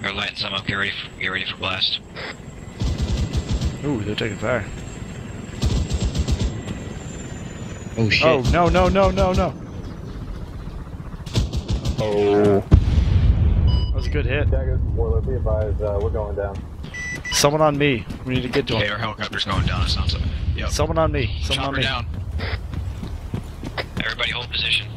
They're lighting some up. Get ready for blast. Ooh, they're taking fire. Oh shit. Oh, no, no, no, no, no. Oh. That was a good hit. Dagger, Warlord, be advised, we're going down. Someone on me. We need to get to him. Okay, our helicopter's going down, it sounds like. Yep. Someone on me. Someone on me. down. Everybody hold position.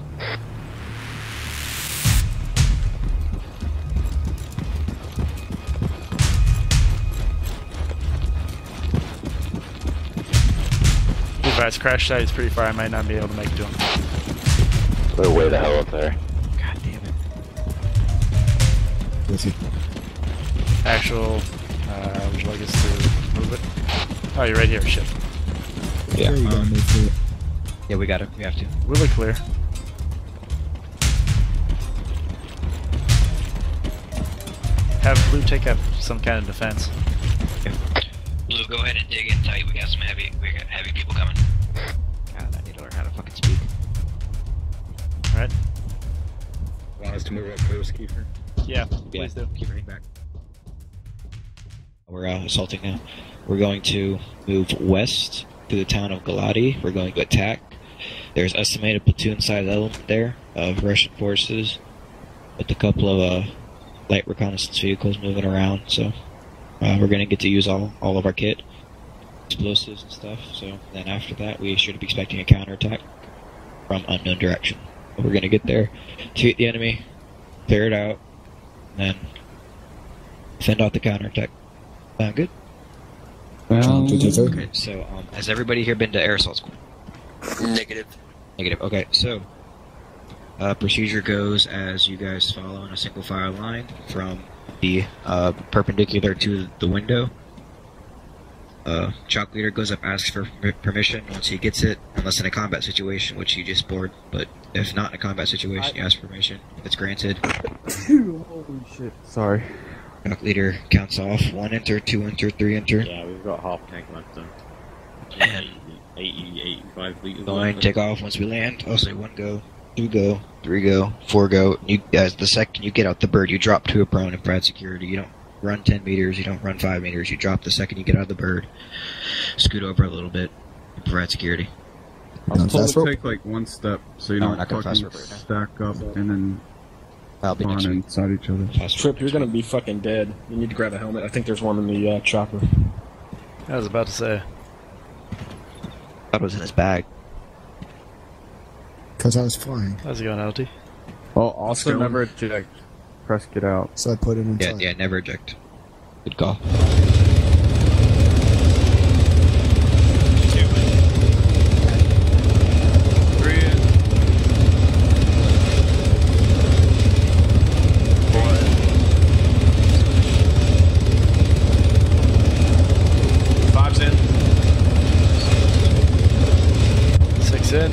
If I crash site is pretty far, I might not be able to make it to him. They're way the hell up there. God damn it. Where's he? Actual, would you like us to move it? Oh, you're right here, shit. Yeah. You gotta move through it. Yeah, we got it. We have to. We'll be clear. Have Blue take up some kind of defense. Blue, go ahead and dig in tight. We got heavy people coming. God, I need to learn how to fucking speak. Alright? Want us to move up close, Kiefer? Yeah, please do. Keep running back. We're assaulting now. We're going to move west to the town of Galati. We're going to attack. There's estimated platoon-sized element there of Russian forces with a couple of light reconnaissance vehicles moving around. So we're going to get to use all of our kit, explosives and stuff. So then after that, we should be expecting a counterattack from unknown direction. But we're going to get there, defeat the enemy, clear it out, and then fend off the counterattack. Sound good? Okay, so has everybody here been to air assault school? Negative. Negative. Okay, so procedure goes as you guys follow in a single file line from the perpendicular to the window. Chalk leader goes up, asks for permission. Once he gets it, unless in a combat situation, which you just bored, but if not in a combat situation, you ask permission. If it's granted. Holy shit. Sorry. Chalk leader counts off. 1 enter, 2 enter, 3 enter. Yeah, we've got half tank left then. And 85 liters. going, take off once we land. I'll say 1 go, 2 go, 3 go, 4 go. You guys, the second you get out the bird, you drop to a prone and provide security. You don't run 10 meters, you don't run 5 meters. You drop the second you get out of the bird. Scoot over a little bit and provide security. I was told fast to rope? take like one step so you No, don't we're not gonna fucking fast rope right now. stack up and then I'll be next spawn week. inside each other. Trip, you're gonna be fucking dead. You need to grab a helmet. I think there's one in the chopper. I was about to say. Thought it was in his bag. Because I was flying, How's it going, LT? Well, also Still- never eject. Press get out. so I put it Yeah, inside. yeah, never eject. Good call. Five's in. 6 in.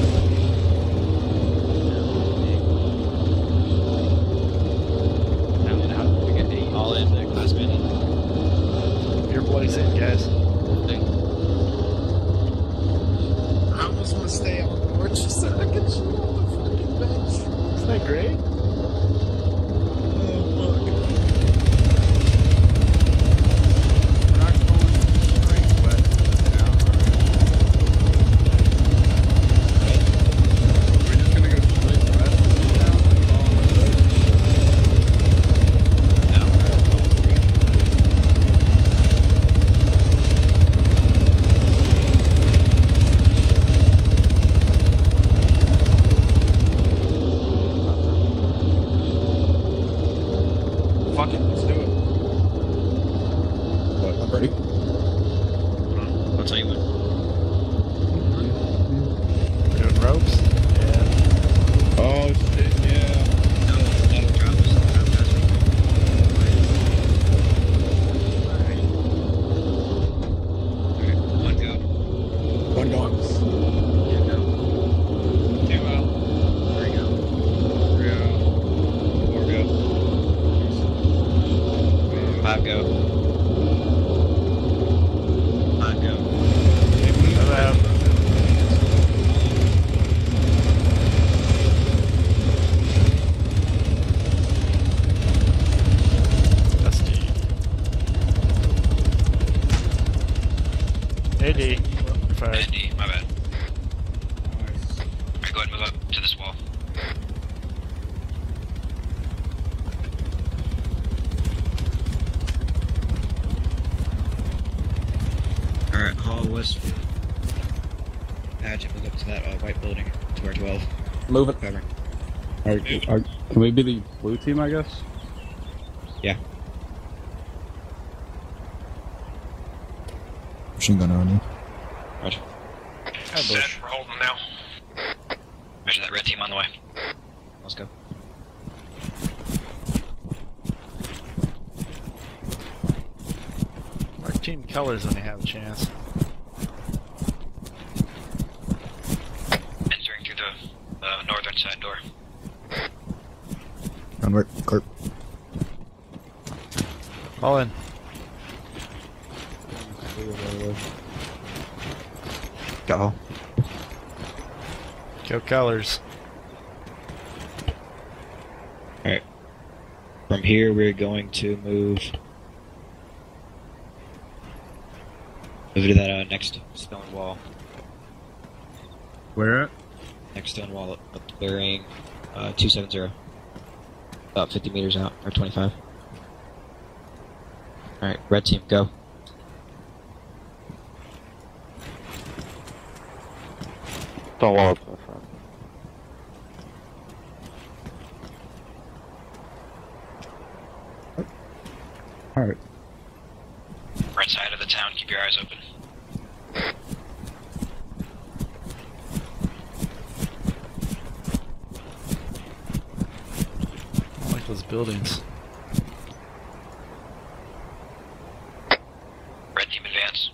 All in the class minute. Your boys in, guys. I almost want to stay on board just so I can shoot on the fucking bench. Isn't that great? We're not going straight west now, We're just gonna go straight west now and follow the road. Fuck it, let's do it. I'm ready. I'll tell you what. We're doing ropes. Yeah. Oh shit, yeah. No, drop us. Alright, 1 go. One going. Yeah, go. 2 out. 3 go. 3 out. 4 go. 5 go. 5 go. Hello. Westfield. Apache, move up to that white building, to our 12. Move it. Cover. Can we be the blue team, I guess? Yeah. Machine gunner on you. Roger. Set, we're holding now. Measure that red team on the way. Let's go. Mark team colors when they have a chance. Entering through the northern side door. Onward, clear. All in. Go. Go colors. Alright. From here, we're going to move to that next stone wall. Where at? Next stone wall up the clearing 270. About 50 meters out, or 25. Alright, red team, go. Stone wall up in the front. Alright. Right side of the town, keep your eyes open. I like those buildings. Red team advance.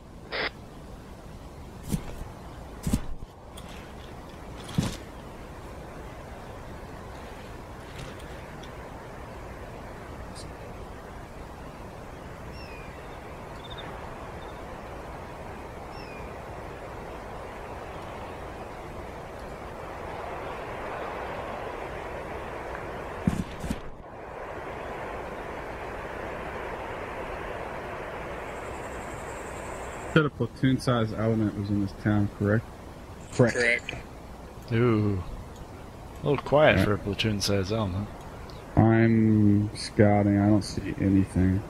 Said a platoon-sized element was in this town, correct? Correct. Ooh. A little quiet for a platoon-sized element. I'm scouting. I don't see anything.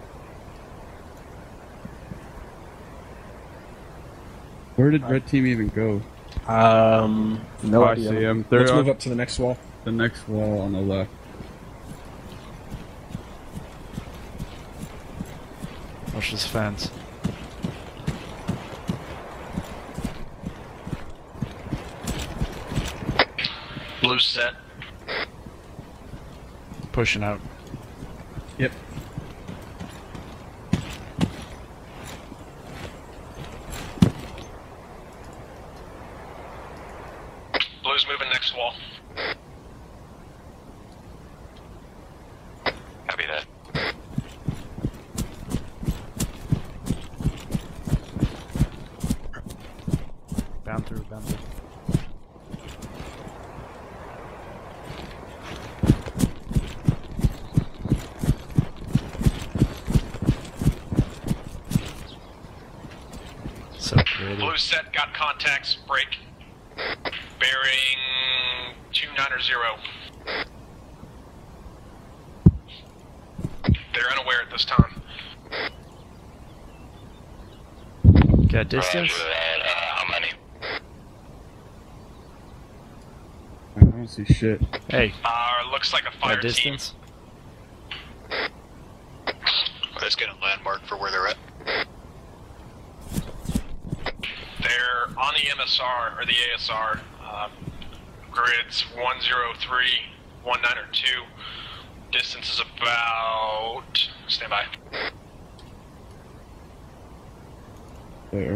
Where did red team even go? No I idea. see 'em. Let's They're move on up to the next wall. the next wall on the left. Watch this fence. Blue set. Pushing out. Yep. Blue's moving next wall. Copy that. Bound through, bound through. So pretty. Blue set, got contacts, break. Bearing 290. They're unaware at this time. Got distance? How many? I don't see shit. Hey, Looks like a fire got team. distance? Let's get a landmark for where they're at. They're on the MSR, or the ASR. Grids 103, 19 or 2. Distance is about... Stand by. There.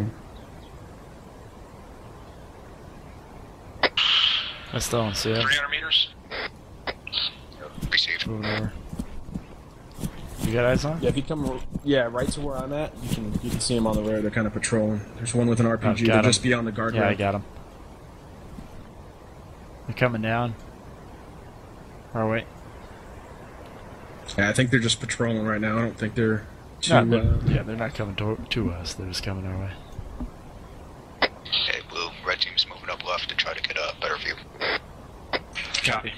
I still don't see it. 300 meters. Received. Moving over. You got eyes on? Yeah, if you come, right to where I'm at, you can see them on the road. They're kind of patrolling. There's one with an RPG. got They're 'em. just beyond the guardrail. Yeah, I got him. They're coming down. Or wait. Yeah, I think they're just patrolling right now. I don't think they're too. They're not coming to us. They're just coming our way. Okay, Blue. Red team's moving up left to try to get a better view. Copy.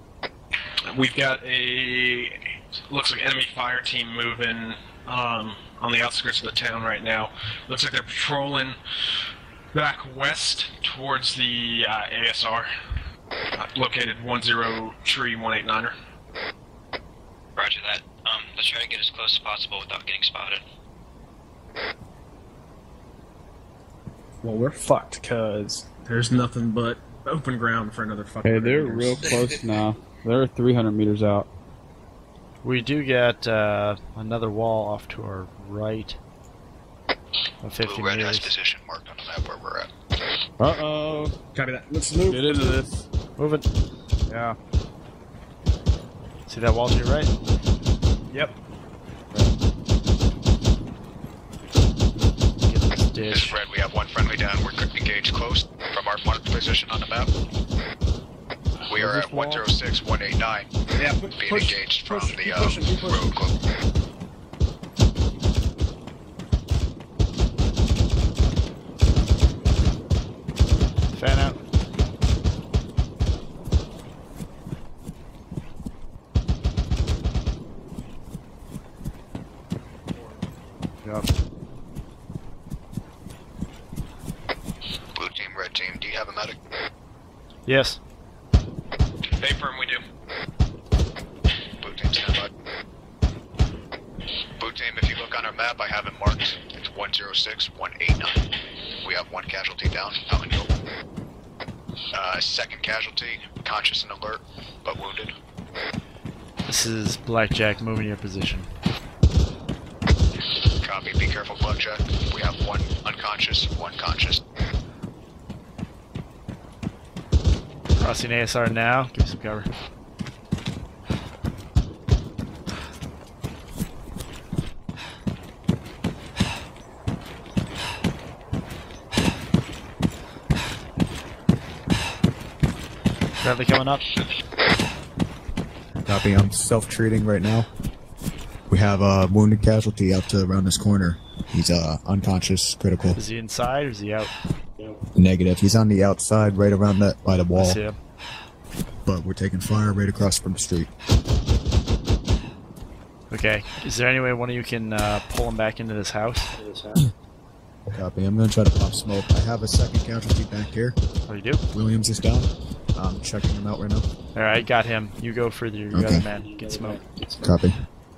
We've got a... looks like enemy fire team moving on the outskirts of the town right now. Looks like they're patrolling back west towards the ASR, located 103-189er. Roger that. Let's try to get as close as possible without getting spotted. Well, we're fucked, cause there's nothing but open ground for another fucking. Hey, they're 100 real meters. close now. They're 300 meters out. We do get another wall off to our right of 50 Blue red has meters. position marked on the map where we're at. Uh-oh. Copy that. Let's move. Get into this. Move it. Yeah. See that wall to your right? Yep. Get this This ditch. is red. We have one friendly down. We're engaged close from our marked position on the map. We are at 106-189. Yeah. Being engaged from the keep pushing. road club. Fan out. Yep. Blue team, red team. Do you have a medic? Yes. Hey, firm, we do. Blue team, stand by. Blue team, if you look on our map, I have it marked. It's 106-189. We have one casualty down out in the open. Second casualty, conscious and alert, but wounded. This is Blackjack moving your position. Copy, be careful, Blackjack. We have one unconscious, one conscious. Crossing ASR now. Give me some cover. Bradley coming up. Copy, I'm self-treating right now. We have a wounded casualty out to around this corner. He's unconscious, critical. Is he inside or is he out? Negative. He's on the outside, right around that by the I wall. see him. But we're taking fire right across from the street. Okay. Is there any way one of you can pull him back into this house? Copy. I'm gonna try to pop smoke. I have a second casualty back here. Oh, you do? Williams is down. I'm checking him out right now. Alright, got him. You go for your Okay. other man. Get smoke. Copy.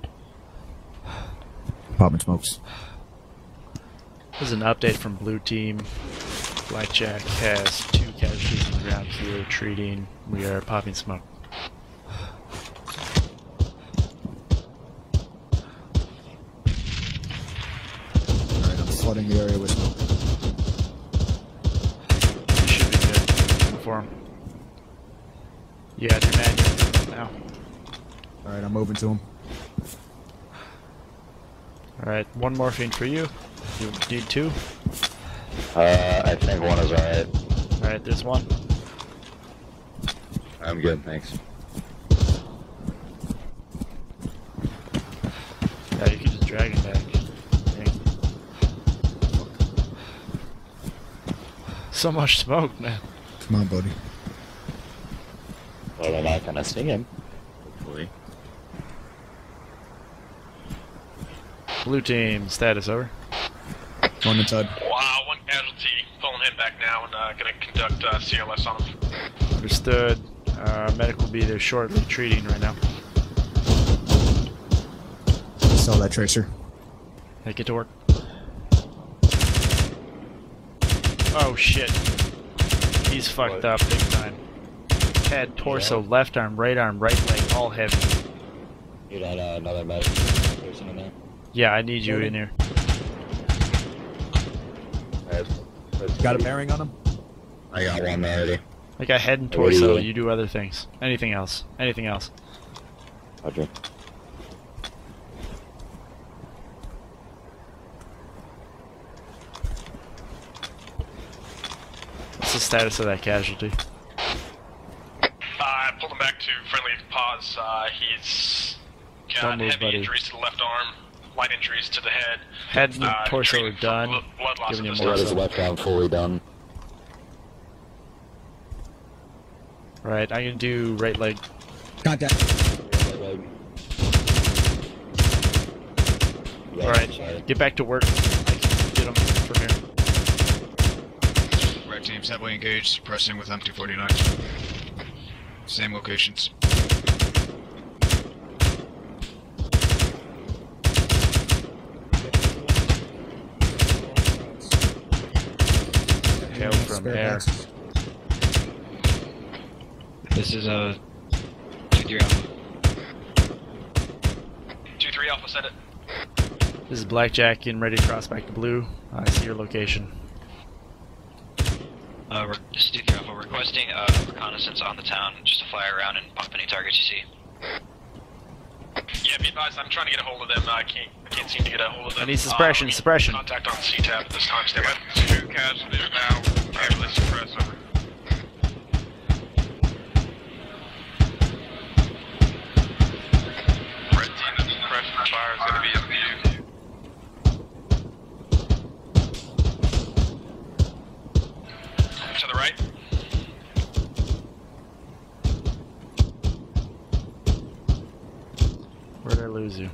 Popping smokes. This is an update from Blue Team. Blackjack has 2 casualties on the ground here, retreating. We are popping smoke. Alright, I'm flooding the area with smoke. You should be good. For him. Yeah, your man, you're now. Alright, I'm moving to him. Alright, 1 morphine for you. You need 2? I think one is alright. Alright, there's 1. I'm good, thanks. Yeah, you can just drag him back. Dang. So much smoke, man. Come on, buddy. Well, they're not gonna see him. Hopefully. Blue team, status over. One inside. Wow, one casualty. Pulling him back now and gonna conduct CLS on him. Understood. Medic will be there shortly, treating right now. Saw that tracer. Hey, get to work. Oh shit. He's fucked up big time. Head, torso, left arm, right leg, all heavy. You got another medic person in there? Yeah, I need you in here. Got a bearing on him? I got one already. I got head and What are you torso, doing? you do other things. Anything else. Anything else. Roger. What's the status of that casualty? I pulled him back to friendly pause. He's got Don't move, heavy buddy. injuries to the left arm, light injuries to the head. Head and torso are treating for done. Blood loss Giving in you the more Got his so. left arm fully done. Right, I'm gonna do right leg. Contact. Alright, get back to work. I can get them from here. Red team's heavily engaged, suppressing with M249. Same locations. Hail from air. This is a 2-3 Alpha. 2-3 Alpha, send it. This is Blackjack getting ready to cross back to blue. I see your location. This is 2-3 Alpha, requesting reconnaissance on the town, just to fly around and pump any targets you see. Yeah, be advised, I'm trying to get a hold of them. I can't seem to get a hold of them. I need suppression, suppression. Contact on cTab at this time. Stay by. 2 casualties now. Heavily suppressed, over. Red team, the suppression fire is going to be in view. To the right. Where'd I lose you?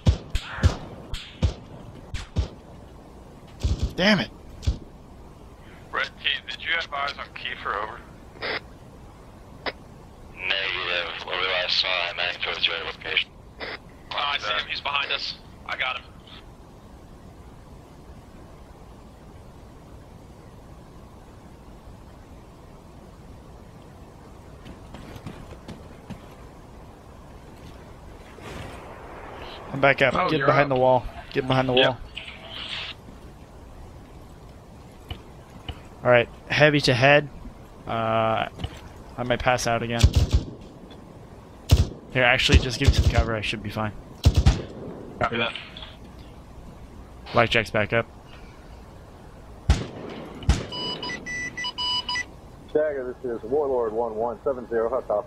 Damn it! Red team, did you have eyes on Kiefer, over? Negative. When we last saw him, I think it was your location. Oh, I see him. He's behind us. I got him. I'm back up. Oh, Get behind the wall. Get behind the wall. Alright, heavy to head. I might pass out again. Here, actually, just give me some cover. I should be fine. Copy that. Blackjack's back up. Dagger, this is Warlord 1170, hot copy.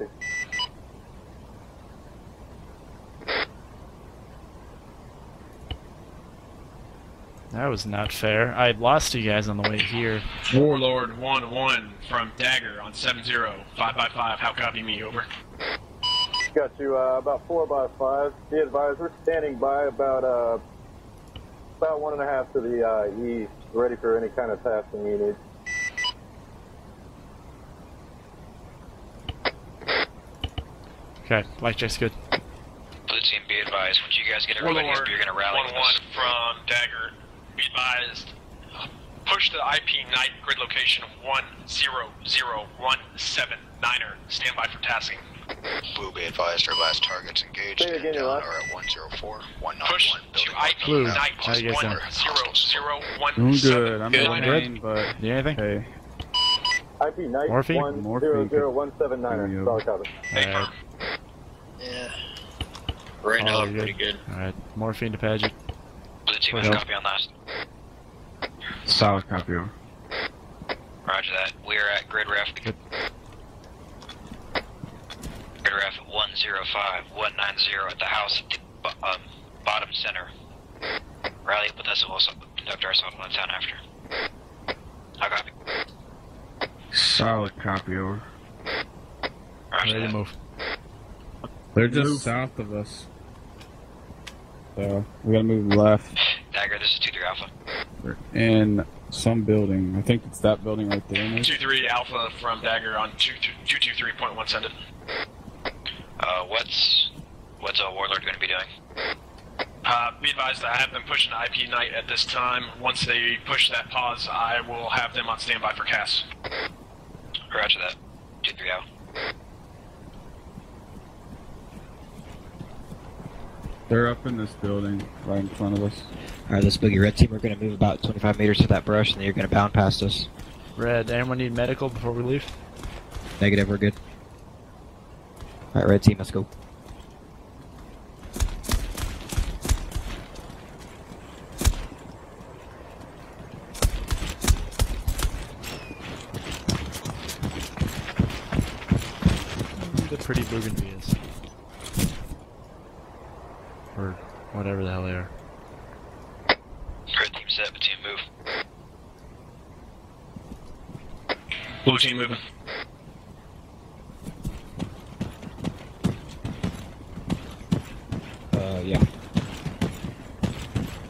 That was not fair. I lost you guys on the way here. Warlord 1-1 from Dagger on 70, 5x5. How copy me, over? Got you about 4x5. Be advised, we're standing by about 1.5 to the east, ready for any kind of tasking you need. Okay, Blackjack's good. Blue team, be advised, once you guys get everybody up, you're going to rally with 1-1 us. from Dagger. Be advised. Push the IP night grid location 10017-9er. Stand by for tasking. Blue, be advised, our last target's engaged. Say again, down last. are at 104, 191. Push to IP Blue, night how you guys doing? 10017. I'm good. I'm Good. in pain, but Do you anything? hey. IP night Morphine? 10017-9er. Solid copy. Alright. Yeah. Right now, I'm pretty good. Alright, morphine to Paget. Blue team, What let's else? copy on last. Solid copy. Over. Roger that. We are at grid ref. Good. Grid ref 105-190 at the house at the bottom center. Rally up with us and we'll conduct our assault on the town after. How copy? Solid copy. Over. Roger Ready that. to move. They're just south of us. So we gotta move left. Dagger, this is 2-3 Alpha. We're in some building. I think it's that building right there. Maybe? 2-3 Alpha from Dagger on 223.1. Send it. What's a Warlord going to be doing? Be advised, I have them pushing the IP night at this time. Once they push that pause, I will have them on standby for CAS. Roger that. 2-3 Alpha. They're up in this building right in front of us. Alright, let's boogie. Red team, we're going to move about 25 meters to that brush, and then you're going to bound past us. Red, anyone need medical before we leave? Negative, we're good. Alright, red team, let's go. The pretty bougainvilleas. Or whatever the hell they are. Red team set, but team move. Blue team moving. Yeah.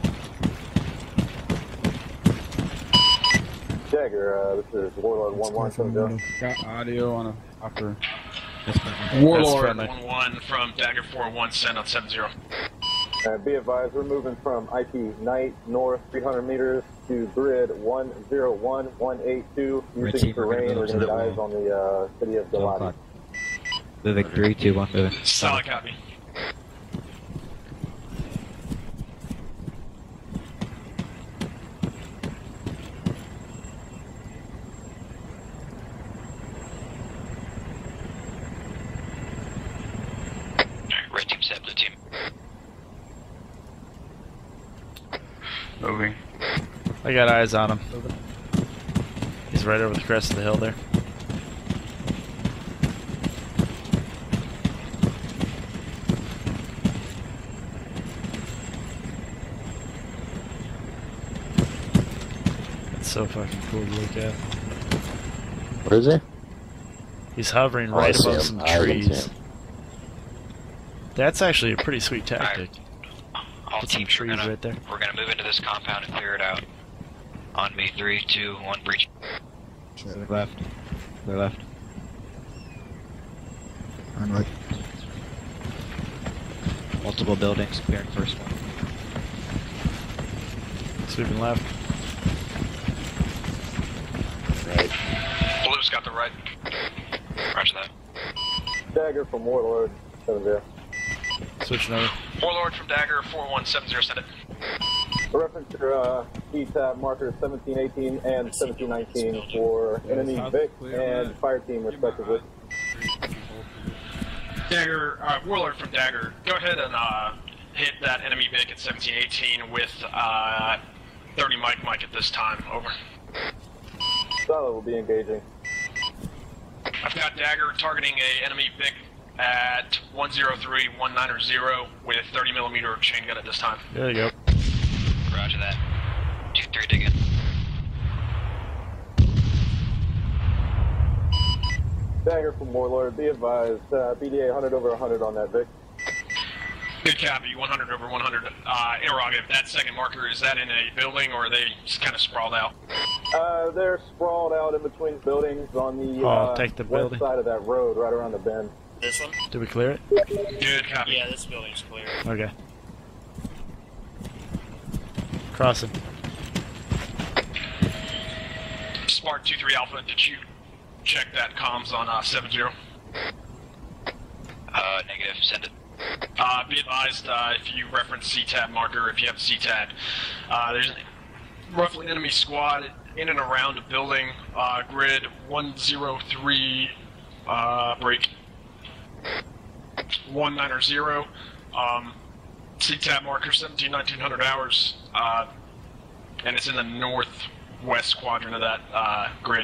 Dagger, this is Warlord 1-1 from Joe. Got audio on a upper. Warlord 1-1 from Dagger 4-1, send on 7-0. Be advised, we're moving from IP Night north 300 meters to grid 101182 using terrain. We're going to get eyes on the city of Galati. Moving 3, 2, 1, moving. Solid copy. Red team set, blue team. Moving. I got eyes on him. He's right over the crest of the hill there. It's so fucking cool to look at. Where is he? He's hovering Oh, right I see above him. some I can see trees. him. That's actually a pretty sweet tactic. All Put some teams, trees right there. we're gonna move into this compound and clear it out. On me, 3, 2, 1, breach. Clear left. Clear left. On right. Multiple buildings, clearing first one. Sweeping left. Right. Blue's got the right. Roger that. Dagger from Warlord 7-0. Switching over. Warlord from Dagger 4-1, 7-0, send it. Reference your cTab markers 1718 and 1719 for enemy Vic and fire team respectively. Dagger, Warlord from Dagger, go ahead and hit that enemy Vic at 1718 with 30 Mike at this time, over. Solid will be engaging. I've got Dagger targeting a enemy Vic at 103-190 with 30mm chain gun at this time. There you go. Roger that. 2-3, dig in. Dagger from Warlord, be advised, BDA 100 over 100 on that Vic. Good copy, 100 over 100. Interrogative, that second marker, is that in a building or are they just kind of sprawled out? They're sprawled out in between buildings on the take the west building. side of that road, right around the bend. This one? Did we clear it? Good copy. Yeah, this building's clear. Okay. Crossing. Spark 2-3 Alpha, did you check that comms on 7-0? Negative, send it. Be advised, if you reference cTab marker, if you have a cTab, there's roughly an enemy squad in and around a building, grid 103, break 190, cTab marker 1900 hours, and it's in the northwest quadrant of that grid.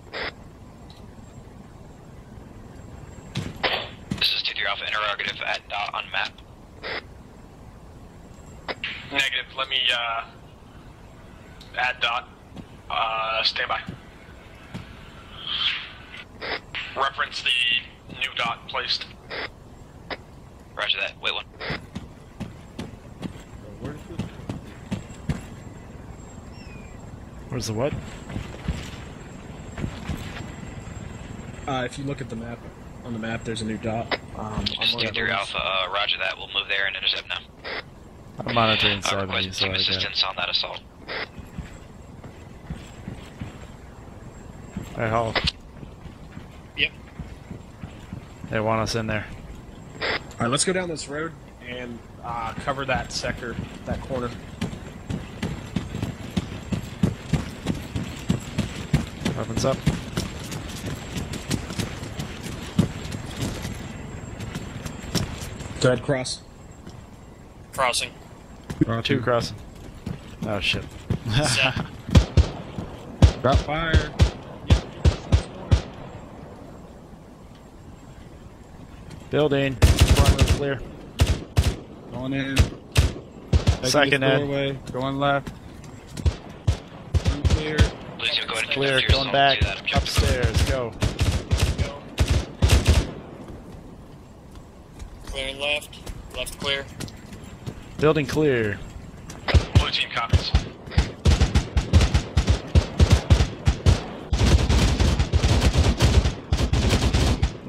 This is 2-3 Alpha, interrogative at dot on map. Negative, let me add dot, stand by. Reference the new dot placed. Roger that, wait one. Where's the what? If you look at the map, on the map, there's a new dot. This is 2-3 Alpha, roger that, we'll move there and intercept now. I'm monitoring 70, Request so team I got assistance on that assault. Alright, Hall. Yep. They want us in there. Alright, let's go down this road and cover that sector, that corner. Weapons up. Go ahead, cross. Crossing. Two crossing. Oh shit. Set. Drop fire. Building. Front roof clear. Going in. Second Taking Ed. this doorway. Going left. Clear. Please go ahead and Clear. conduct your Going assault back. to that objective. Upstairs. Go. Clearing left. Left clear. Building clear. Blue team copies.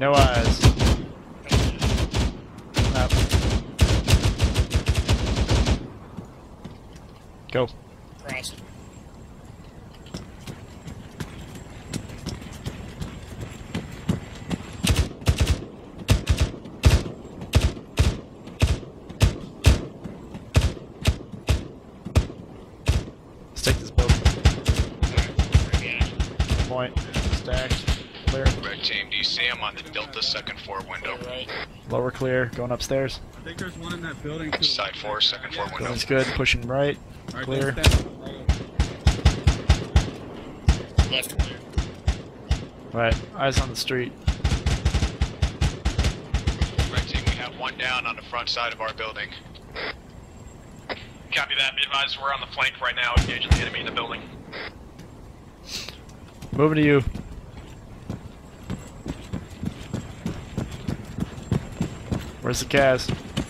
No eyes. Up. Go. Crossing. Let's take this boat. Point. Stacked. Clear. Red team, do you see him on the Delta second floor window? Right. Lower clear. Going upstairs. I think there's one in that building too. Side 4, second floor window. That's good. Pushing right. Alright, Clear. don't stand up. Left clear. Right. Eyes on the street. Red team, we have one down on the front side of our building. Copy that. Be advised, we're on the flank right now, engaging the enemy in the building. Moving to you. Where's the Kaz?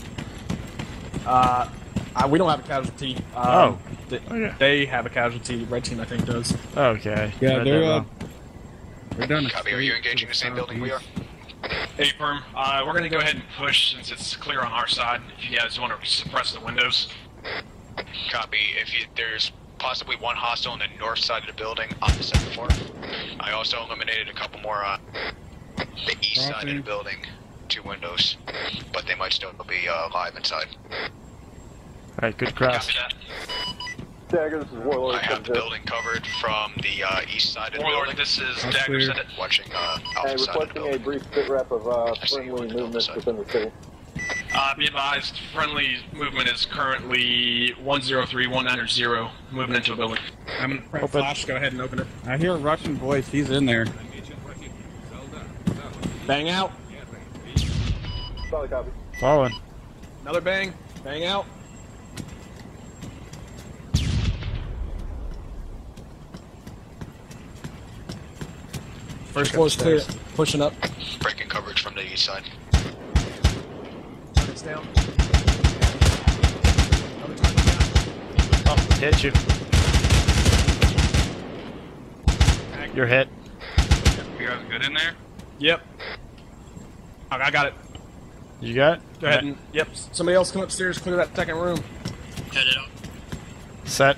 We don't have a casualty. Oh. They have a casualty. Red team, I think, does. Okay. Yeah, Read they're that wrong. we're down. Copy, are you engaging the same building we are? Hey, firm. We're going to go ahead and push since it's clear on our side. If you guys want to suppress the windows. Copy. There's possibly one hostile on the north side of the building on the second floor. I also eliminated a couple more on the east side of the building. 2 windows, but they might still be alive inside. Alright, good cross. Copy that. Dagger, this is Warlord. I have the building covered from the east side of the Warlord, building. this is Dagger. Send it. Watching Hey, alpha side of the requesting a building. brief sit rep of friendly movements within the city. Be advised, friendly movement is currently 103-190, moving into a building. I'm gonna press flash. Go ahead and open it. I hear a Russian voice. He's in there. Bang out. Solid copy. Following. Another bang. Bang out. First floor's clear. Pushing up. Breaking coverage from the east side. Target's down. Another target down. Oh, hit you. You're hit. You guys good in there? Yep. I got it. You got it? Go ahead and, yep. Somebody else come upstairs, clear that second room. Headed up. Set.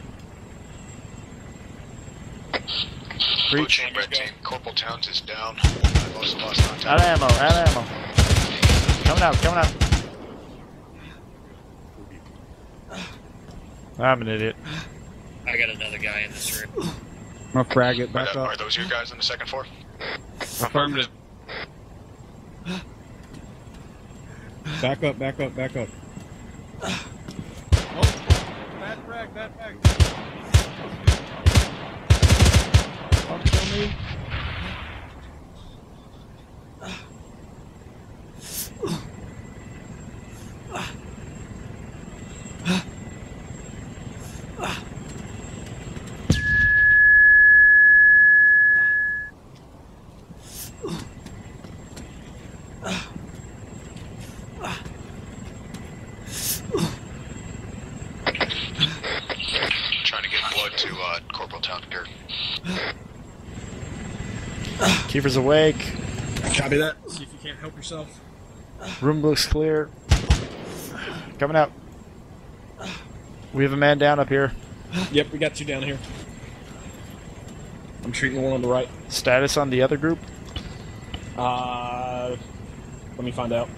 Breach. Red team. Corporal Towns is down. I've also lost contact. Out of ammo, out of ammo. Coming out, coming out. I'm an idiot. I got another guy in this room. I'm gonna frag it back Are up. those your guys on the second floor? Affirmative. Back up, back up, back up. Oh, bad frag, bad frag. Don't kill me. Trying to get blood to Corporal Town here. Kiefer's awake. Copy that. See if you can't help yourself. Room looks clear. Coming out. We have a man down up here. Yep, we got 2 down here. I'm treating the one on the right. Status on the other group? Let me find out.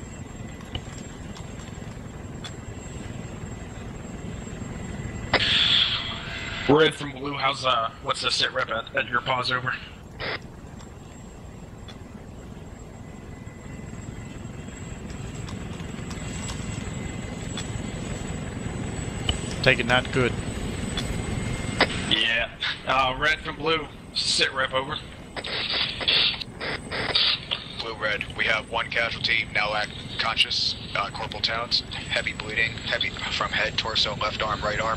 Red from Blue, what's the sit rep at your pause over? Take it not good. Yeah. Red from Blue, sit rep over. Blue red. We have 1 casualty, now conscious. Corporal Towns, heavy bleeding, heavy from head, torso, left arm, right arm.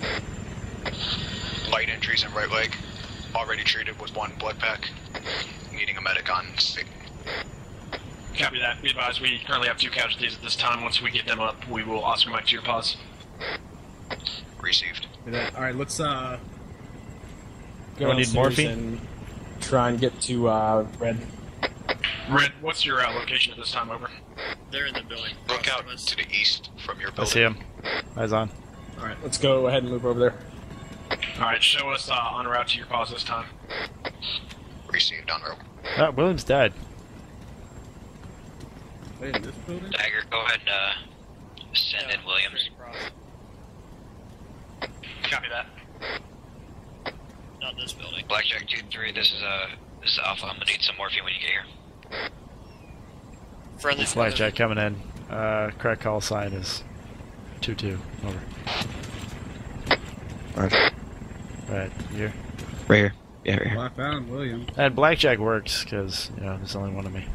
Light injuries in right leg. Already treated with 1 blood pack. Needing a medic on stick. Copy that. Be advised, we currently have 2 casualties at this time. Once we get them up, we will Oscar Mike to your pause. Received. Alright, let's go need downstairs morphine? and try and get to Red. Red, what's your location at this time? Over. They're in the building. Look out to the east from your I building. see him. Eyes on. Alright, let's go ahead and move over there. Alright, show us en route to your cause this time. Received on route. Ah, Williams died. Wait, in this building? Dagger, go ahead and send in Williams. Copy that. Not this building. Blackjack 2-3, this is Alpha. I'm gonna need some morphine when you get here. Friendly Blackjack coming in. Correct call sign is 2-2. Over. Roger. Right, here. Right here. Yeah, right here. Well, I found William. And Blackjack works, because, you know, there's only one of me.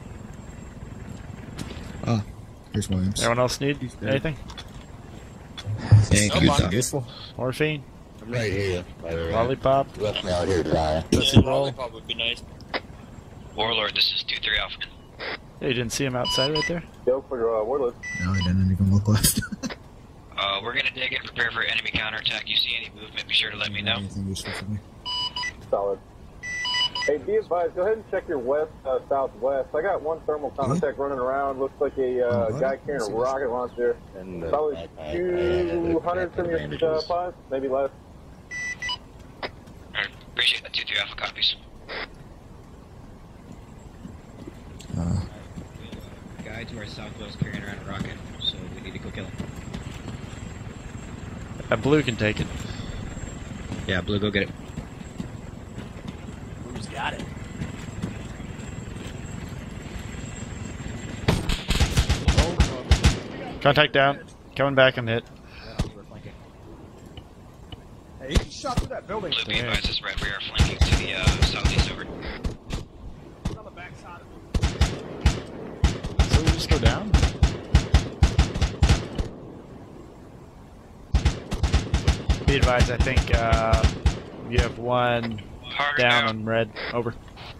Ah, here's Williams. Anyone else need anything? Thank you, Doc. Morphine? I'm right here. By the way. Lollipop? You left me out here dry. Tootsie Roll? Lollipop would be nice. Warlord, this is 2-3 Alpha. Hey, you didn't see him outside right there? Go for Warlord. No, I didn't even look left. We're gonna dig in, prepare for enemy counterattack. You see any movement, be sure to let me know. Anything useful for me? Solid. Hey, be advised, go ahead and check your west, southwest. I got one thermal contact running around. Looks like a guy carrying a rocket launcher. And, Probably 200 from your pods, maybe less. Alright, appreciate that. 2-3 Alpha copies. Guy to our southwest carrying around a rocket, so we need to go kill him. Blue can take it. Yeah, Blue, go get it. Who's got it? Contact down. Coming back, I'm hit. Hey, he shot through that building. Blue, be advised, this red, we are flanking to the southeast. Over. On the backside of me. So we just go down? Be advised, I think you have one down on red. Over.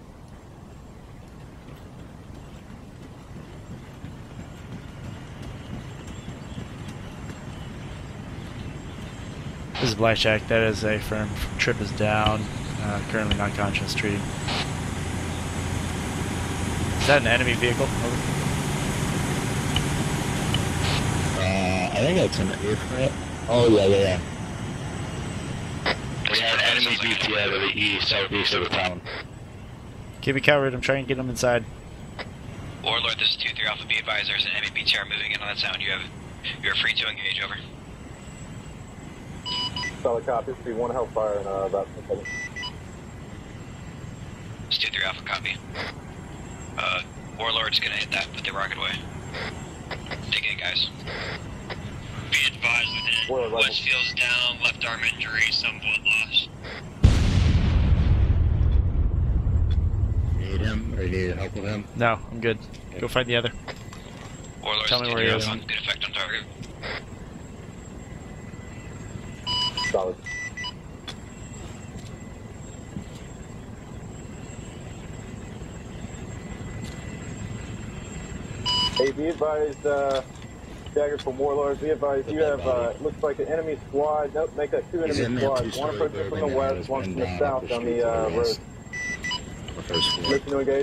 This is Blackjack. That is a firm. Trip is down. Currently not conscious. Treating. Is that an enemy vehicle? Over. I think that's an aircraft. Oh, yeah. We have enemy BTR to the east, southeast of the town. Keep me covered. I'm trying to get them inside. Warlord, this is 2-3 Alpha. Be advised, there's an enemy BTR moving in on that sound. You're free to engage. Over. Solid copy. See one hellfire in about 10 seconds. It's 2-3 Alpha. Copy. Warlord's gonna hit that with the rocket away. Dig in, guys. Be advised within Westfield's down, left arm injury, some blood loss. Need him? Or you need help with him? No, I'm good. Go find the other. Warlord's Tell me where he is. Good effect on target. Solid. Hey, be advised, Dagger from Warlord, be advised, you have, looks like an enemy squad. Nope, make that two enemy squads. One approaching from the west, one from the south on the road. Mission to engage.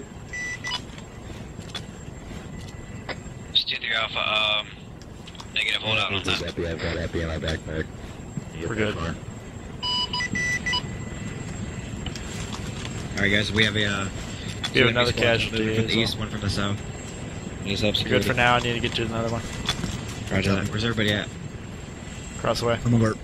It's 2-3 Alpha. Negative, hold out on that. I've got Epi in my backpack. We're good. Alright, guys, we have a. We have another casualty. One from the east, one from the south. He's up. Good for now. I need to get to another one. Roger that. Where's everybody at? Cross away. I'm alert.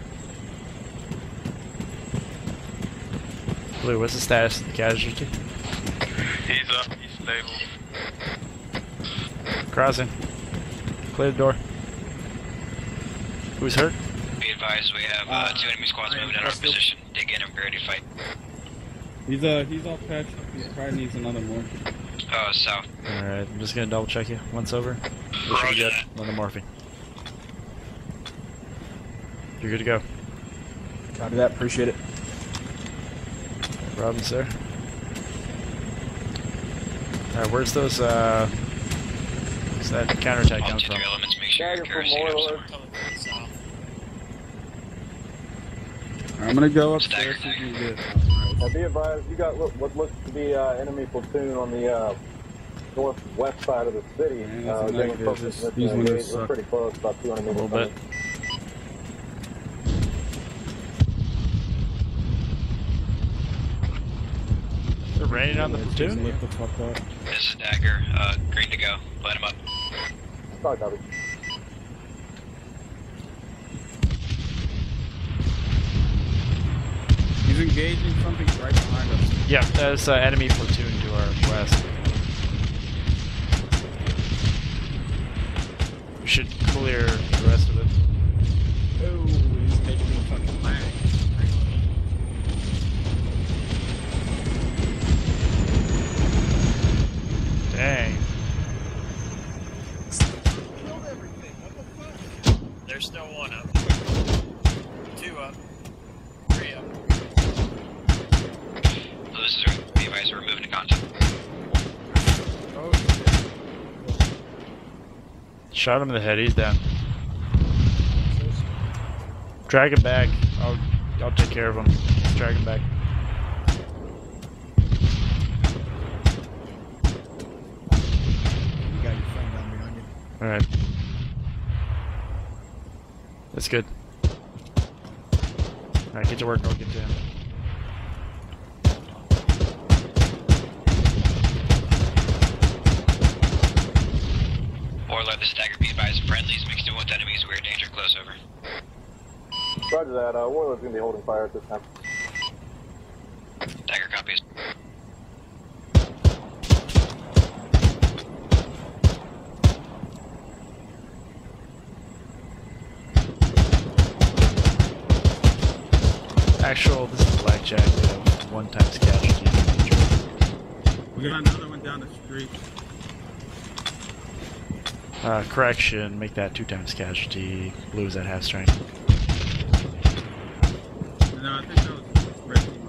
Blue, what's the status of the casualty? He's up. He's stable. Crossing. Clear the door. Who's hurt? Be advised, we have two enemy squads moving in our position. Dig in and be ready to fight. He's all patched up. He probably needs another more. South. Alright, I'm just gonna double check you. Once over. We should be good. Another morphine. You're good to go. Copy that. Appreciate it. No problem, sir. Alright, where's those, where's that counterattack coming from? Elements, make sure your kerosene up somewhere. I'm gonna go upstairs so you can get. Be advised, you got what looks to be enemy platoon on the northwest side of the city. Getting focused mission engaged. We're pretty close, about 200 meters. A little bit. They're raining on the platoon? Lift the fuck up. This is Dagger. Green to go. Light him up. Sorry, copy. He's engaging something right behind us. Yeah, there's an enemy platoon to our west. We should clear the rest of it. Oh, he's making me fucking lag. Dang. There's still one up. 2 up. 3 up. This is be advised, we're moving to contact. Oh shit. Shot him in the head, he's down. Drag him back. I'll take care of him. Just drag him back. You got your friend down behind you. Alright. That's good. Alright, get to work, I'll get to him. Warlord, this is Dagger. Be advised, friendlies mixed in with enemies. We're danger close, over. Roger that. Warlord's going to be holding fire at this time. Dagger copies. Actual, this is Blackjack. We have 1 times casualty. We got another one down the street. Correction, make that 2 times casualty. Blue is at half strength. No, I think that was red team.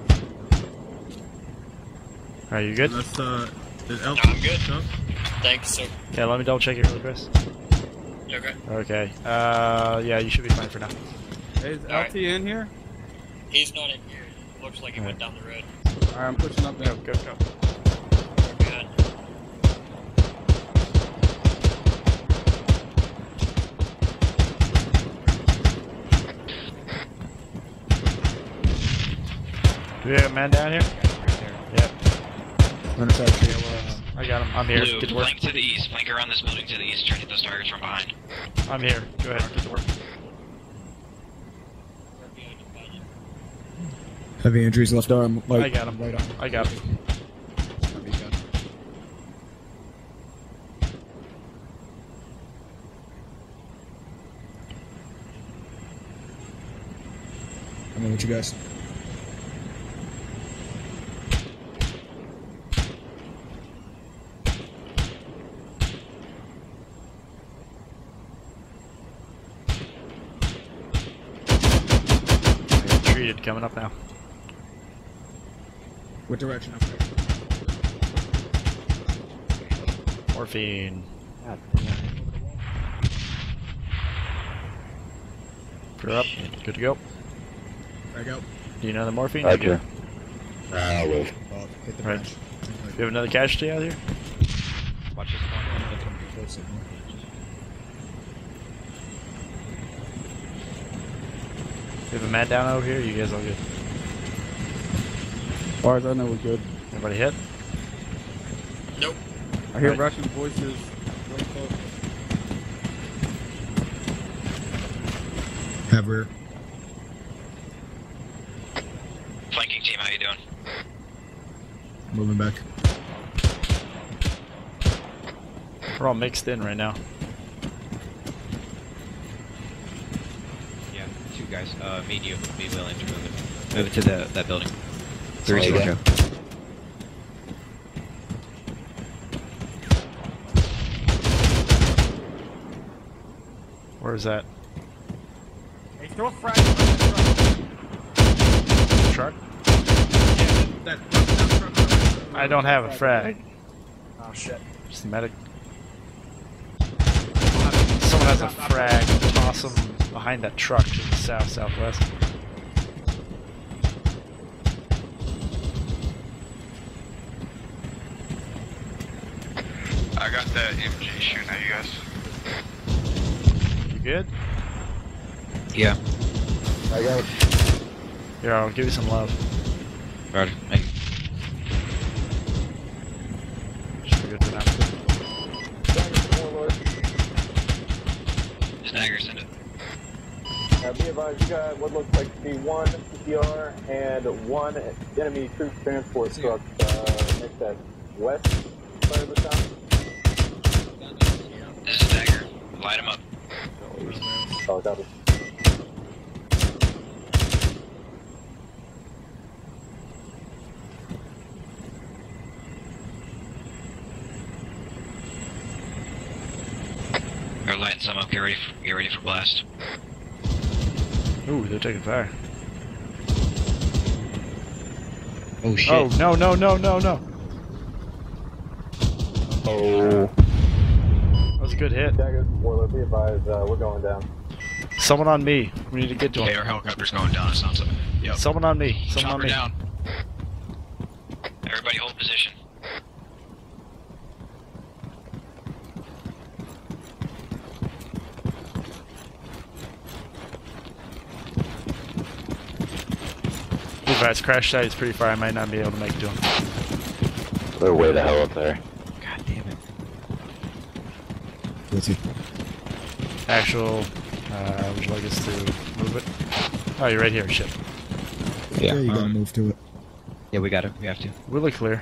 Are you good? That's, is No, I'm good. Up? Thanks, sir. Yeah, let me double check it really, Chris. Okay. Okay. Yeah, you should be fine for now. Hey, is LT Alright. in here? He's not in here. Looks like he went down the road. Alright, I'm pushing up now. Go. Good. Do we have a man down here? Yep. I got him. I'm here. Blue, Get to work. flank to the east. Flank around this building to the east. Try to hit those targets from behind. I'm here. Go ahead. Get to work. Heavy injuries, left arm, I light. got him. Right arm. I got him. I'm in with you guys. Treated coming up now. What direction? Morphine. Put her up. Good to go. Back out. Do you know the morphine? Roger. You're Nah, wait. Oh, hit the Right. branch. good. You have another casualty out here? Watch this one. Close it. You have a man down over here? You guys all good? As far as I know, we're good. Everybody hit? Nope. I hear Right. Russian voices really close. Have rear. Flanking team, how you doing? Moving back. We're all mixed in right now. Yeah, 2 guys. Me and you be willing to move it. Move it to that building. 3 Oh, yeah. Joe. Where is that? Hey, throw a frag on the Truck? truck. That truck. I don't have a frag. Oh shit. Just a medic. Someone has a frag. Toss them behind that truck to the southwest. that MG shooting at you guys. You good? Yeah. I got it. Here, I'll give you some love. Roger. Thank you. Just forget to not. Dagger, send it. Be advised, you got what looks like to be one CPR and one enemy troop transport truck. Make that west side of the town. This is Dagger. Light him up. Oh, that was. They're lighting some up. Get ready for blast. Ooh, they're taking fire. Oh shit. Oh, no, no, no, no, no. Oh. That was a good hit. Dagger, Warlord, be advised, we're going down. Someone on me. We need to get to him. Okay, our helicopter's going down, it sounds like. Yep. Someone on me. Someone Chopper on me. down. Everybody hold position. If I crash site is pretty far, I might not be able to make it to him. They're way the hell up there. God damn it. What's he? Actual, would you like us to move it? Oh, you're right here, shit. Yeah, you gotta move to it. Yeah, we got it. We have to. We look clear.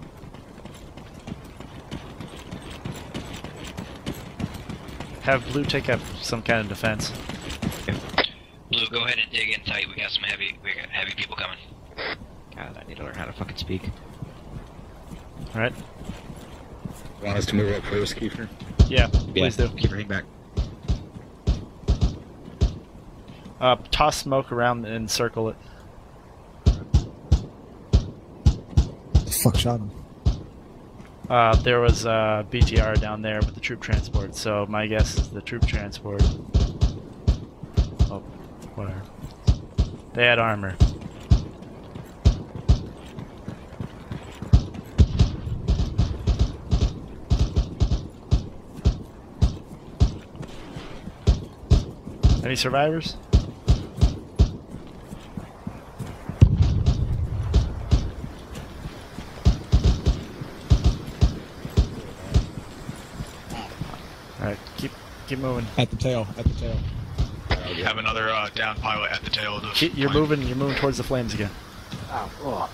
Have Blue take up some kind of defense. Blue, go ahead and dig in tight. We got heavy people coming. God, I need to learn how to fucking speak. Alright? Want us to move up first, Kiefer? Yeah, please do. Keep everything back. Toss smoke around and circle it. Fuck shot him. There was BTR down there with the troop transport, so my guess is the troop transport. Oh, whatever. They had armor. Any survivors? Alright, keep moving. At the tail, at the tail. You have another down pilot at the tail of the You're plane. moving towards the flames again. Oh.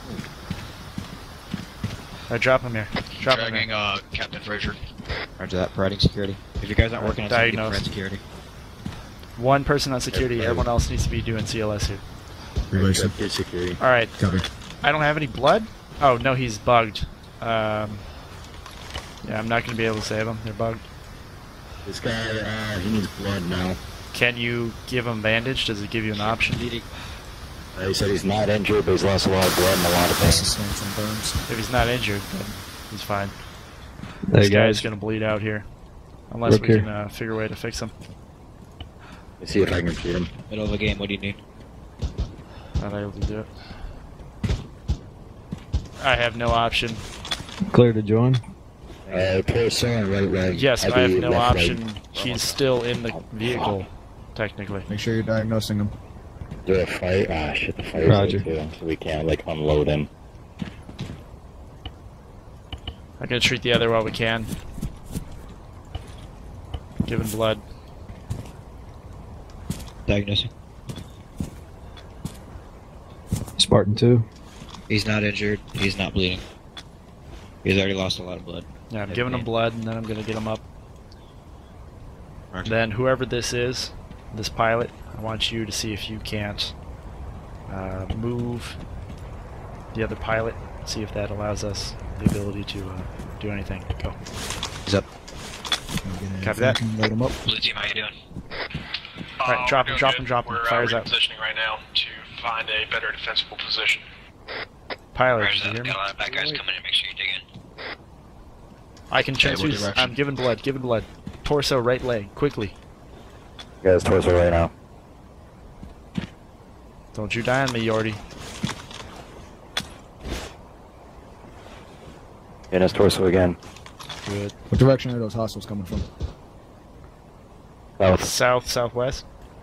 Alright, drop him here. Drop him Dragging here. Captain Fraser. Roger that. Providing security. If you guys aren't working on something, Diagnose. provide security. One person on security, everyone else needs to be doing CLS here. Relation. Get security. Alright. Copy. I don't have any blood? Oh, no, he's bugged. Yeah, I'm not going to be able to save him. They're bugged. This guy, he needs blood now. Can you give him bandage? Does it give you an option? He said he's not injured, but he's lost a lot of blood and a lot of pain. Some burns. If he's not injured, then he's fine. Hey, This guy's guys. going to bleed out here. Unless Look we here. can figure a way to fix him. Let's see if I can shoot him. Middle of the game, what do you need? Not able to do it. I have no option. Clear to join. Torso and right leg. Yes, but I have Heavy no left leg. option. He's still in the vehicle, technically. Make sure you're diagnosing him. Do a fight. Ah, shit, the fire's Roger. out too, so we can't, like, unload him. I'm going to treat the other while we can. Giving blood. Diagnosing. Spartan 2. He's not injured. He's not bleeding. He's already lost a lot of blood. Yeah, I'm giving him blood, and then I'm going to get him up. Roger. Then whoever this is, this pilot, I want you to see if you can't move the other pilot, see if that allows us the ability to do anything. Go. He's up. Copy that. Load him up. Blue team, how you doing? Alright, drop him, drop him, drop him. We're Fires out. repositioning right now to find a better defensible position. Pilot, Roger did you that. hear me? Got a lot of bad guys coming in. Make sure you dig in. I can Okay, what transfuse. direction? I'm giving blood, giving blood. Torso, right leg, quickly. You guys, torso right now. Don't you die on me, Yordi. In his torso again. Good. What direction are those hostiles coming from? South, southwest.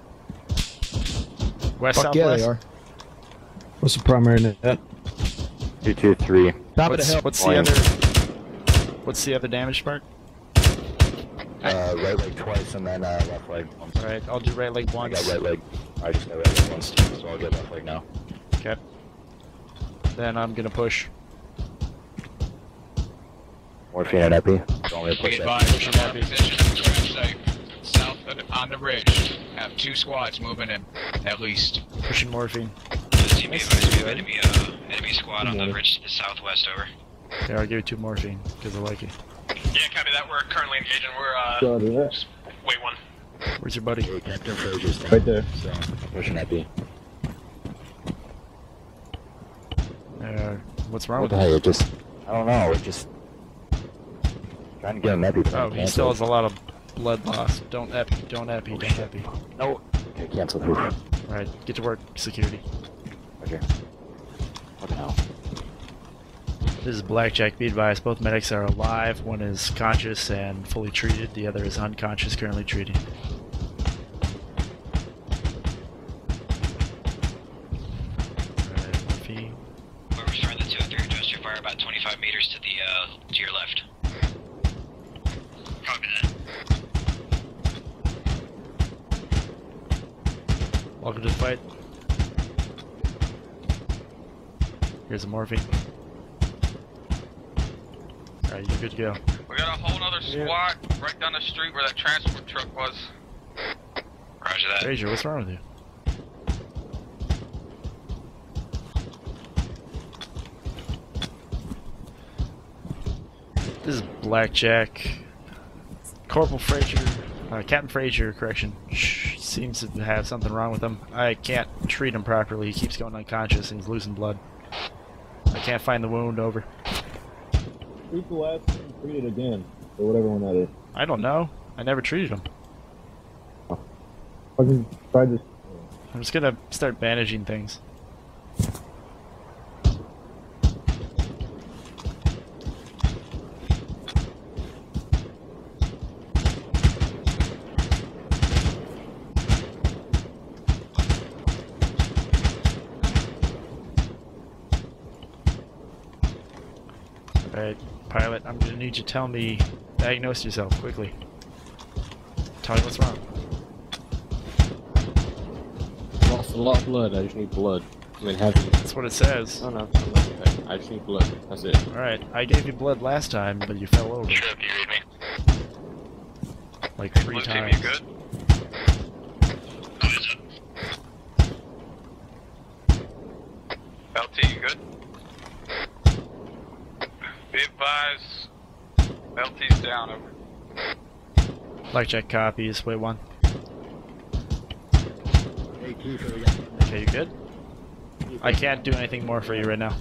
West, Fuck yeah, southwest. they are. What's the primary net? 223. Top of the hill. What's the other? What's the other damage part? Right leg twice and then left leg once. Alright, I'll do right leg once. I got right leg. I just got right leg once too, so I'll get left leg now. Okay. Then I'm gonna push. Morphine and epi. Don't really push Get that. by, push in our position at the crash site. South on the ridge. Have 2 squads moving in, at least. Pushing morphine. Team B advised we have enemy squad on the ridge to the southwest, over. Yeah, I'll give you 2 morphine, because I like it. Yeah, copy that. We're currently engaging. We're, just wait one. Where's your buddy? Hey, Captain Fraser's down. Right there. So, I'm pushing epi. What's wrong What with the him? hell? It just... I don't know, it just... Trying to get him epi. Oh, he still has a lot of blood loss. Don't epi, don't epi, don't epi. No. Okay, cancel who? Alright, get to work, security. Okay. What the hell? This is Blackjack. Be advised, both medics are alive. One is conscious and fully treated. The other is unconscious, currently treated. Alright, morphine. Whoever's trying the 203, adjust your fire about 25 meters to your left. Copy that. Welcome to the fight. Here's a morphine. Alright, you're good to go. We got a whole other squad right down the street where that transport truck was. Roger that. Fraser, what's wrong with you? This is Blackjack. Corporal Fraser, Captain Fraser, correction, seems to have something wrong with him. I can't treat him properly. He keeps going unconscious and he's losing blood. I can't find the wound, over. Treat the last one, treat it again, or whatever one that is. I don't know. I never treated him. Fucking try this. I'm just gonna start bandaging things. Alright, pilot, I'm gonna need you to tell me, diagnose yourself quickly. Tell me what's wrong. Lost a lot of blood, I just need blood. I mean, heavy. That's what it says. Oh no, okay. I just need blood, that's it. Alright, I gave you blood last time, but you fell over. Trip, you read me? Like 3 Blue team, times. you good? LT, you good? Be advised, LT's down, over. Blackjack copies, wait one. Hey, Kiefer, Okay, you good? I can't do anything more for you right now.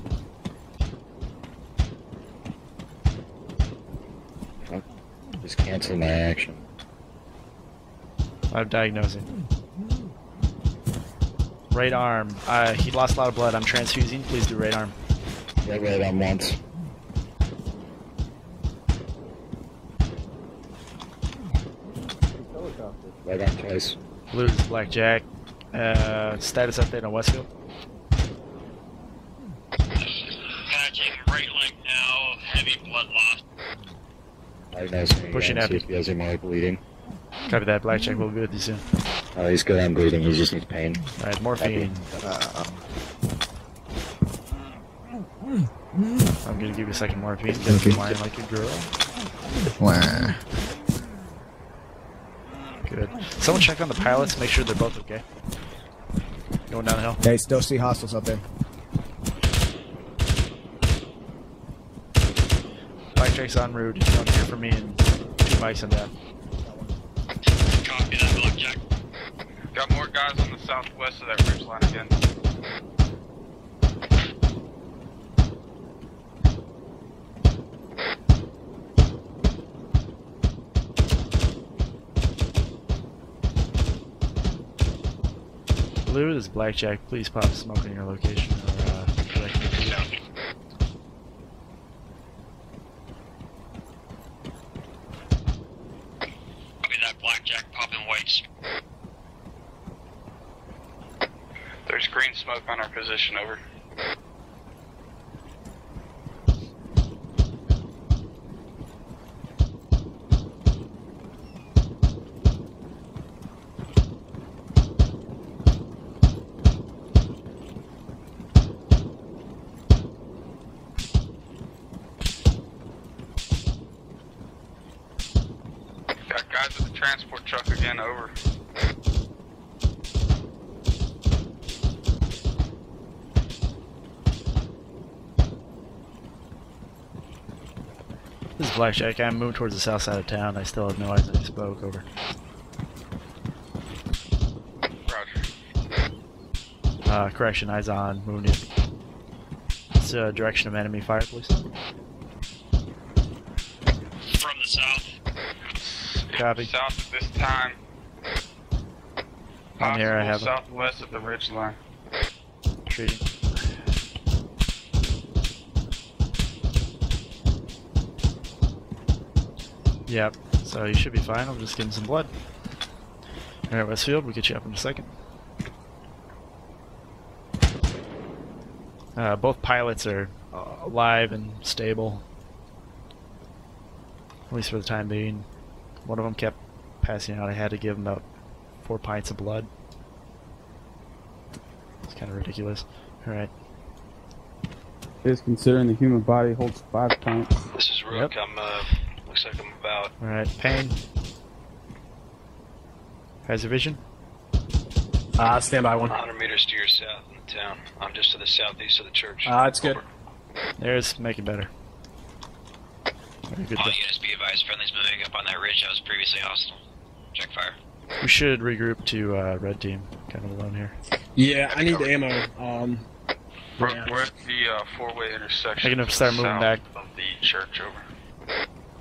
Just cancel my action. I'm diagnosing. Right arm. He lost a lot of blood. I'm transfusing. Please do right arm. Yeah, right on once. Right on twice. Blue is Blackjack. Status update on Westfield. Patching right leg now, heavy blood loss. Diagnosing Pushing again, see epi. if he has any more bleeding. Copy that. Blackjack will be with you soon. Oh, he's good on bleeding, he just needs pain. Alright, morphine. I'm gonna give you a second morphine. Get you lying like a girl. Wah. Good. Someone check on the pilots, make sure they're both okay. Going down the hill. They still see hostiles up there. Blackjack's en route. If you don't hear from me in 2 mics on that. Copy that, Blackjack. Got more guys on the southwest of that ridge line again. Blue, this is Blackjack. Please pop smoke in your location or direct me. smoke on our position, over. Got guys at the transport truck again, over. This is Blackjack. I'm moving towards the south side of town. I still have no eyes on any smoke, over. Roger. Correction, eyes on, moving in. It's direction of enemy fire, please. From the south. Copy. South at this time. On here, I have him. Southwest of the ridge line. Treating. Yep, so you should be fine. I'll just give him some blood. Alright, Westfield, we'll get you up in a second. Both pilots are alive and stable. At least for the time being. One of them kept passing out. I had to give him about 4 pints of blood. It's kind of ridiculous. Alright. Is considering the human body holds 5 pints. This is Rook. Yep. Looks like I'm about. Alright, Payne. Has your vision? Stand by one. 100 meters to your south in the town. I'm just to the southeast of the church. It's good. There's making better. Very good. All units be advised, friendlies moving up on that ridge that was previously hostile. Check fire. We should regroup to red team. Kind of alone here. Yeah, I need the ammo. We're at the four-way intersection. I'm gonna start moving south back. Of the church, over.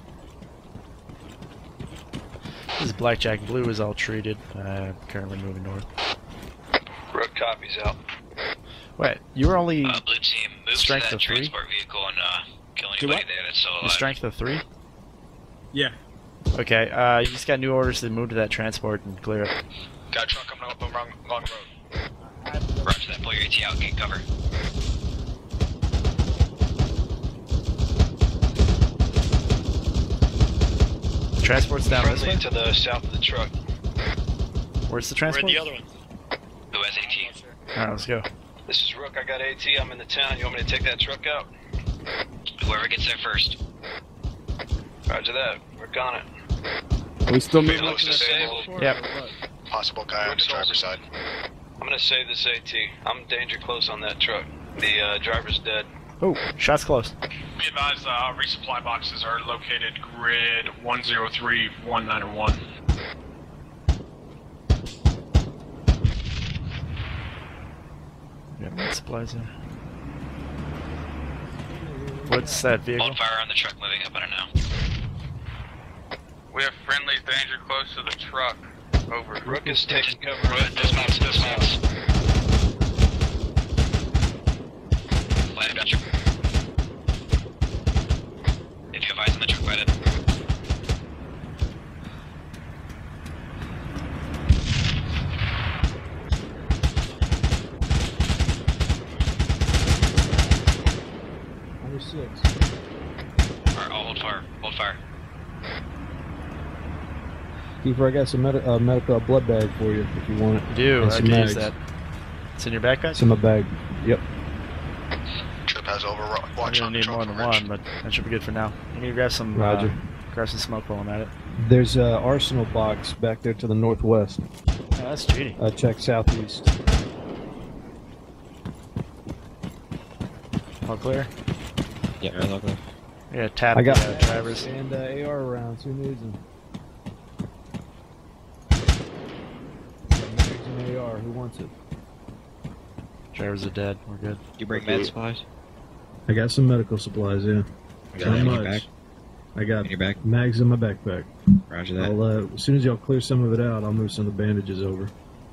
This is Blackjack. Blue is all treated. Currently moving north. Rook copies out. Wait, you were only Blue team, move strength to that of 3? transport vehicle and kill Do anybody what? there that's still The alive. strength of 3? Yeah. Okay, you just got new orders to move to that transport and clear it. Got a truck coming up on wrong road. Roger that, pull your AT out, get cover. The transport's down this Friendly way? to the south of the truck. Where's the transport? Where are the other ones? Who has AT? Alright, let's go. This is Rook. I got AT. I'm in the town. You want me to take that truck out? Whoever gets there first. Roger that. Work on it. Are we still Maybe moving up looks to that disabled. Yep. Possible guy on the driver's side. I'm gonna save this AT. I'm danger close on that truck. The driver's dead. Oh, shots close. Be advised, resupply boxes are located grid 103-191. We got more supplies there. What's that vehicle? Hold fire on the truck moving up on it now. We have friendlies danger close to the truck. Over. Rook is taking cover. Dismounts. Land got you. If you have eyes on the truck, fight it. Number 6. Alright, I'll hold fire. Hold fire. Kiefer, I got some medical blood bag for you if you want it. You do, And I some can use mags. that. It's in your backpack? It's in my bag. Yep. Trip has I'm watch gonna on the need truck more than for Rich. one, but that should be good for now. I'm gonna grab some smoke while I'm at it. There's an arsenal box back there to the northwest. Oh, that's cheating. Check southeast. All clear? Yeah, all clear. Yeah, tap I got the drivers. and AR rounds. Who needs them? Mags and AR. Who wants it? Drivers are dead. We're good. You bring med supplies? I got some medical supplies. Yeah. Got that in your back? I got In your back? mags in my backpack. Roger that. I'll, as soon as y'all clear some of it out, I'll move some of the bandages over.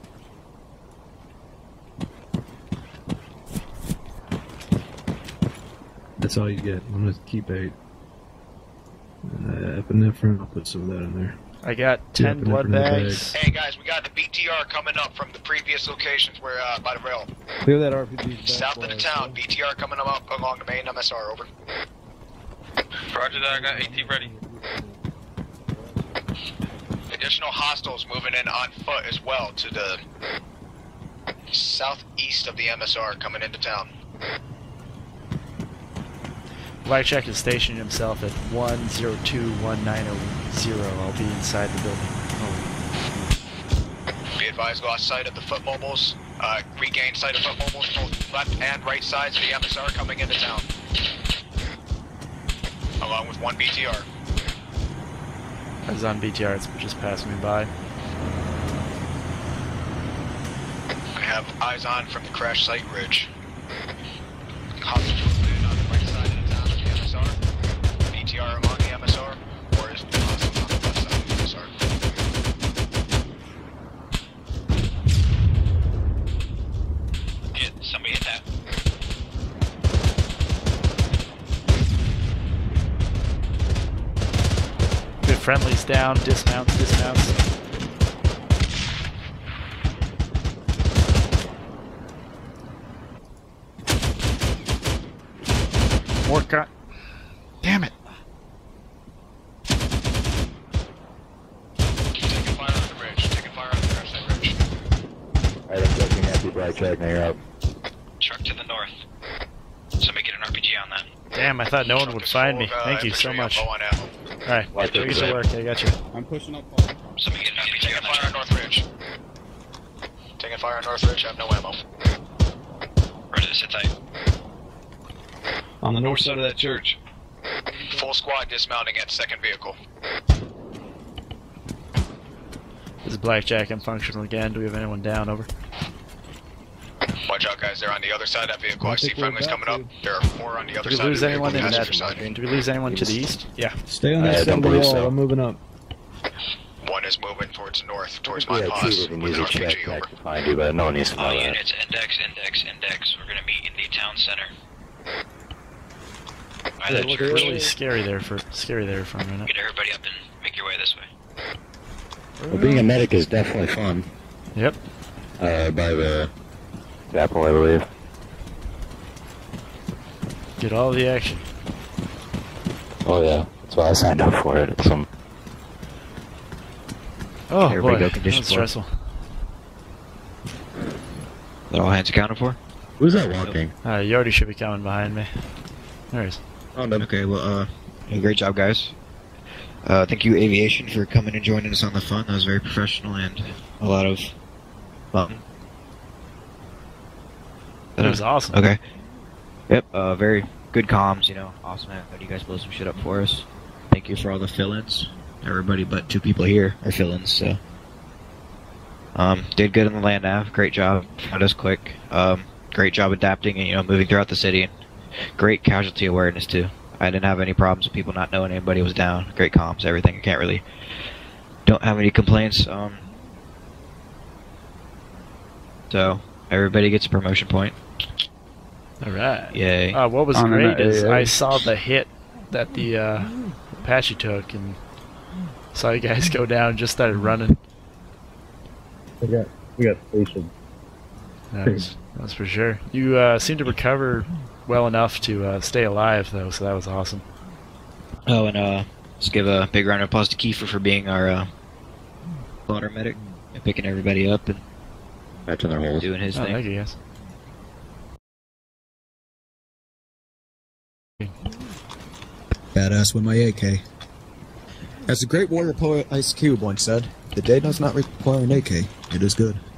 That's all you get. I'm gonna keep 8. Epinephrine, I'll put some of that in there. I got 10 blood bags. Hey guys, we got the BTR coming up from the previous locations where by the rail. Clear that RPG. South of the town, BTR coming up along the main MSR, over. Roger that, I got AT ready. Additional hostiles moving in on foot as well to the southeast of the MSR coming into town. Blackjack is stationing himself at 1021900. I'll be inside the building. Be advised, lost sight of the foot mobiles. Regain sight of foot mobiles, both left and right sides of the MSR coming into town. Along with one BTR. I was on BTR, it's just passed me by. I have eyes on from the crash site ridge. Hostiles moving on the right side of the town of the MSR. BTR along the MSR, or is the hostiles on the left side of the MSR? Get somebody hit that. Good friendlies down, dismounts. More gun. Damn it. Taking fire on the bridge. Taking fire on the crash site ridge. Alright, I'm looking at the Blackjack now, you're up. Truck to the north. Somebody get an RPG on that. Damn, I thought no one would find me. Thank you so much. Alright, get to work, I got you. I'm pushing up. Somebody get an RPG Taking on fire on that. North Ridge. Taking fire on North Ridge, have no ammo. Roger, sit tight. On the north side of that church. Full squad dismounting at second vehicle. This is Blackjack, I'm functional again. Do we have anyone down? Over. Watch out, guys, they're on the other side of that vehicle. I see friendlies coming up. There are more on the other Did we side of lose the anyone vehicle, in the that? passenger side. Did we lose anyone to the east? Yeah. Stay on that side of the wall. I'm moving up. One is moving towards the north, towards Yeah, my two pause, didn't with use an a check RPG back over. to find you, but no one needs to know All that. units, index. We're gonna meet in the town center. By It that looked church. really scary there for a minute. Get everybody up and make your way this way. Well, being a medic is definitely fun. Yep. By the chapel, I believe. Get all the action. Oh yeah, that's why I signed up for it. Some. Oh Everybody boy, go that condition was four. stressful. That all hands accounted for? Who's that walking? You already should be coming behind me. There he is. Oh, no. Okay, well, great job, guys. Thank you, Aviation, for coming and joining us on the fun. That was very professional and a lot of fun. That was awesome. Okay. Yep, very good comms, you know. Awesome. How you guys blow some shit up for us. Thank you for all the fill-ins. Everybody but 2 people here are fill-ins, so. Did good in the land nav. Great job. Found us quick. Great job adapting and, you know, moving throughout the city. Great casualty awareness, too. I didn't have any problems with people not knowing anybody was down. Great comms, everything. I can't really... Don't have any complaints. So, everybody gets a promotion point. Alright. Yay. What was On great an is AA. I saw the hit that the Apache took and saw you guys go down and just started running. We got stationed. That's for sure. You seemed to recover well enough to stay alive, though, so that was awesome. Oh, and let's give a big round of applause to Kiefer for being our water medic and picking everybody up and Back in their holes. doing his thing. Thank you, guys. Badass with my AK. As the great warrior poet Ice Cube once said, the day does not require an AK. It is good.